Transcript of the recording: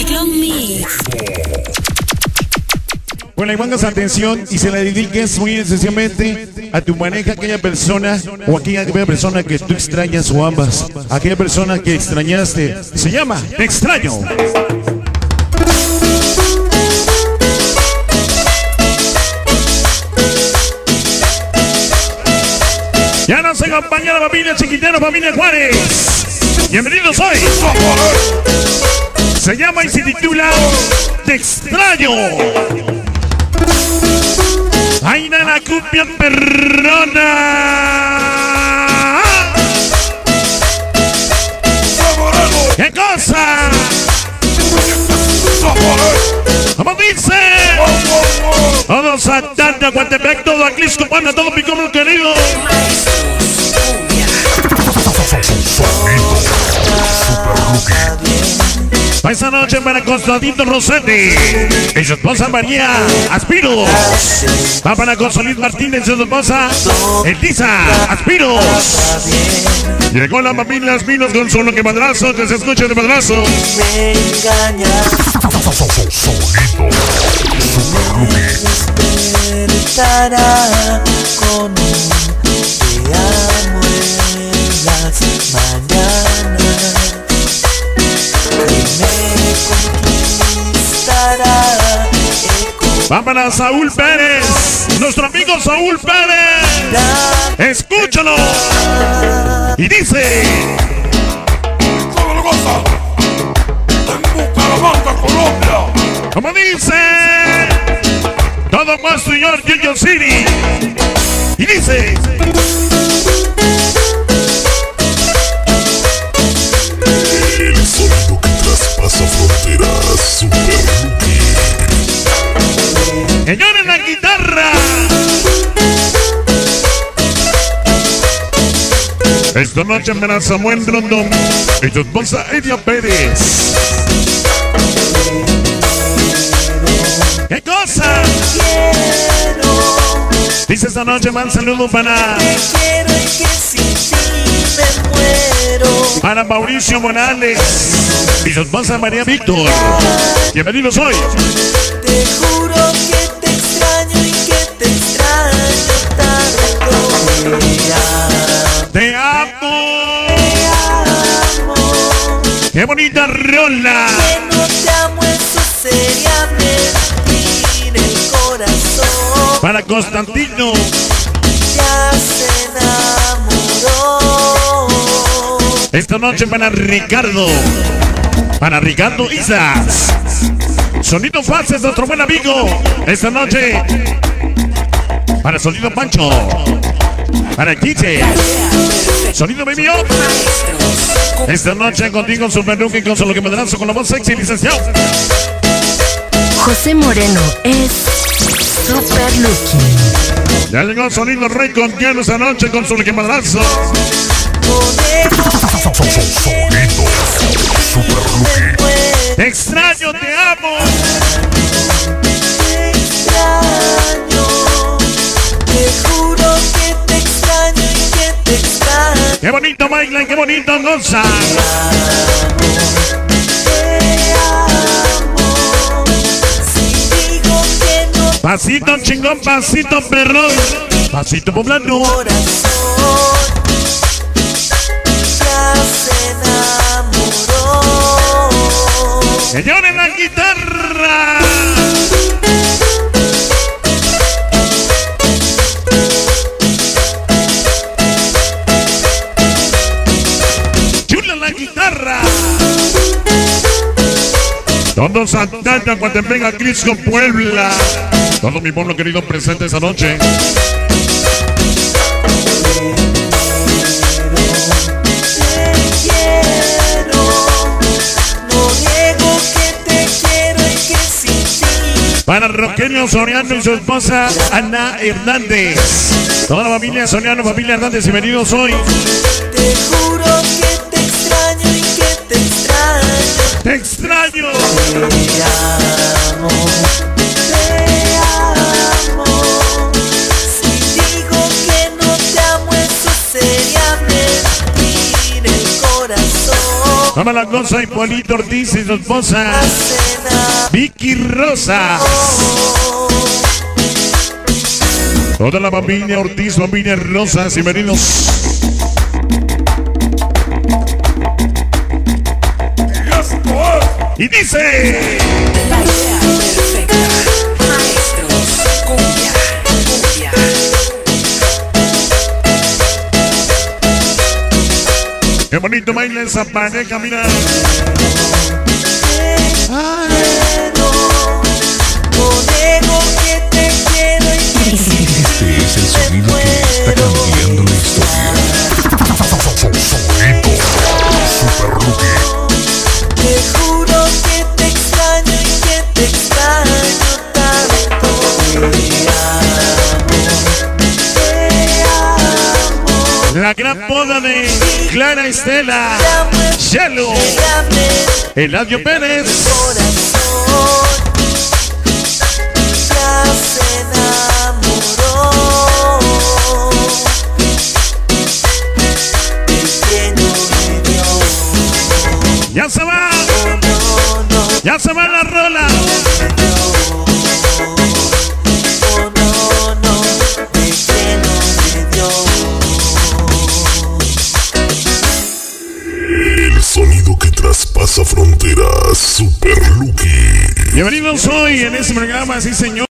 Ciclón Mix. Bueno, y pongas atención y se la dediques muy especialmente a tu pareja, aquella persona o aquella persona que tú extrañas o ambas. Aquella persona que extrañaste. Se llama Te Extraño. Ya nos acompaña la familia Chiquitero, familia Juárez. Bienvenidos hoy. Se llama y se titula Te Extraño. ¡Ay, la cumbia perrona! ¿Qué cosa? ¿Cómo dice? Todos a Tanta, Guatepec, todo a Clisco, Puebla, todo mi pueblo querido. Esta noche para Constantino Rossetti y su esposa María Aspiros. Va para Consolid Martínez y su esposa Elisa Aspiros. Llegó la familia Aspiros con solo que madrazo, que se escuche de madrazo. Me engañas. Despertará con un te amo en las mañanas. Va para Saúl Pérez, nuestro amigo Saúl Pérez. Escúchalo. Y dice: ¿Cómo lo goza? En Bucaramanga, Colombia. como dice, todo más señor Yuyo City. Y dice: El sonido que traspasa fronteras, Super Rookie. señor en la guitarra. Esta noche para Samuel Rondón y su esposa Edia Pérez. ¿Qué cosa? Dice esta noche, man, saludo para... Te quiero y que sin ti me muero. Para Mauricio Morales y su esposa María Víctor. Bienvenidos hoy. Te juro que te extraño y que te extraño tanto. Te amo. Te amo. Qué bonita rola. Que no te amo, eso sería mentir. El corazón Para Constantino. ya se enamoró. Esta noche para Ricardo. Para Ricardo Isas. Sonido Faces, nuestro buen amigo. Esta noche para Sonido Pancho. Para Quiche. Sonido Baby Up. Esta noche contigo, Super Rookie, con solo que me darás con la voz sexy, licenciado. José Moreno es Super Lucky. Ya llegó Sonido Rey contigo esta noche con solo que me darás. Sonido Super Rookie. Te extraño, te amo. Te extraño. Te juro que te extraño y que te extraño. Qué bonito bailan, qué bonito goza. Te amo. Si digo que no, Pasito chingón, pasito perrón. Pasito poblano. corazón ya se enamoró. Señor en la guitarra. Chula en la guitarra. Todos a Tanta, Guatemala, Crisco, Puebla. Todo mi pueblo querido presente esa noche. Te quiero, no niego que te quiero y que sin ti. Para Rogelio Soriano y su esposa Ana Hernández. Toda la familia Soriano, familia Hernández, bienvenidos hoy. Te juro que te extraño y que te extraño. Te extraño. Te amo, te amo. Si digo que no te amo, eso sería mentir. El corazón Mamá La Cosa y Polito Ortiz y su esposa Vicky Rosa. Toda la familia Ortiz, familia Rosas, bienvenidos. Y dice: La idea perfecta. Maestros, cumbia, cumbia. qué bonito baila esa pareja, mira. Conejo que te quiero y que Este es el sonido que está cambiando la historia. Sonido Super Lucky. te juro que te extraño y que te extraño tanto. Te amo, La gran boda de Clara Estela, Chelo, Eladio Pérez. corazón ya se enamoró. El cielo me dio. Ya se va, No, no, ya se va la rola. oh no, no, el cielo me dio. El sonido que traspasa fronteras. Super Lucky. Bienvenidos hoy en este programa, sí señor.